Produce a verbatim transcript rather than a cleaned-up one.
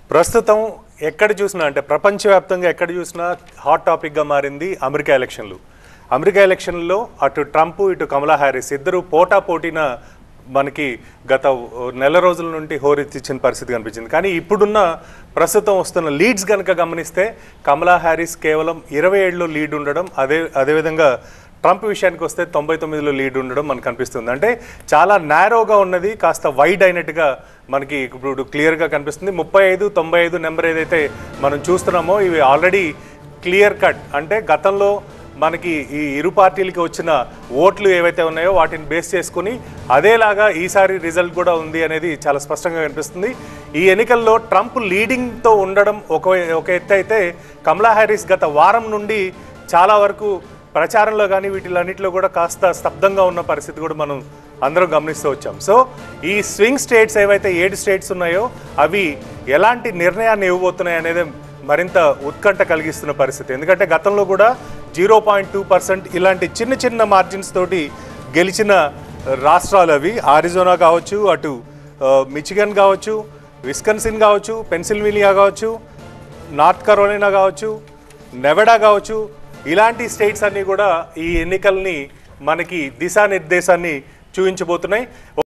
ప్రస్తుతం ఎక్కడ చూసినా అంటే ప్రపంచవ్యాప్తంగా ఎక్కడ చూసినా హాట్ టాపిక్గా మారింది అమెరికా ఎలక్షన్లు. అమెరికా ఎలక్షన్లలో అటు ట్రంప్ ఇటు కమలా హ్యారిస్ ఇద్దరు పోటా పోటీన మనకి గత నెల రోజుల నుండి హోరెత్తించిన పరిస్థితి కనిపించింది. కానీ ఇప్పుడున్న ప్రస్తుతం వస్తున్న లీడ్స్ కనుక గమనిస్తే కమలా హ్యారిస్ కేవలం ఇరవై ఏడులో లీడ్ ఉండడం, అదే అదేవిధంగా ట్రంప్ విషయానికి వస్తే తొంభై తొమ్మిదిలో లీడ్ ఉండడం మనకు కనిపిస్తుంది. అంటే చాలా నేరోగా ఉన్నది కాస్త వైడ్ అయినట్టుగా మనకి ఇప్పుడు క్లియర్గా కనిపిస్తుంది. ముప్పై ఐదు తొంభై ఐదు నెంబర్ ఏదైతే మనం చూస్తున్నామో ఇవి ఆల్రెడీ క్లియర్ కట్. అంటే గతంలో మనకి ఈ ఇరు పార్టీలకి వచ్చిన ఓట్లు ఏవైతే ఉన్నాయో వాటిని బేస్ చేసుకుని అదేలాగా ఈసారి రిజల్ట్ కూడా ఉంది అనేది చాలా స్పష్టంగా కనిపిస్తుంది. ఈ ఎన్నికల్లో ట్రంప్ లీడింగ్తో ఉండడం ఒక ఒక ఎత్తు అయితే, కమలా హ్యారిస్ గత వారం నుండి చాలా వరకు ప్రచారంలో కానీ వీటిలన్నింటిలో కూడా కాస్త స్తబ్దంగా ఉన్న పరిస్థితి కూడా మనం అందరం గమనిస్తూ వచ్చాం. సో ఈ స్వింగ్ స్టేట్స్ ఏవైతే ఏడు స్టేట్స్ ఉన్నాయో అవి ఎలాంటి నిర్ణయాన్ని ఇవ్వబోతున్నాయి అనేది మరింత ఉత్కంఠ కలిగిస్తున్న పరిస్థితి. ఎందుకంటే గతంలో కూడా జీరో పాయింట్ టూ పర్సెంట్ ఇలాంటి చిన్న చిన్న మార్జిన్స్ తోటి గెలిచిన రాష్ట్రాలు అవి. ఆరిజోనా కావచ్చు, అటు మిచిగన్ కావచ్చు, విస్కన్సిన్ కావచ్చు, పెన్సిల్వేనియా కావచ్చు, నార్త్ కరోలినా కావచ్చు, నెవడా కావచ్చు, ఇలాంటి స్టేట్స్ అన్నీ కూడా ఈ ఎన్నికల్ని మనకి దిశానిర్దేశాన్ని చూపించబోతున్నాయి.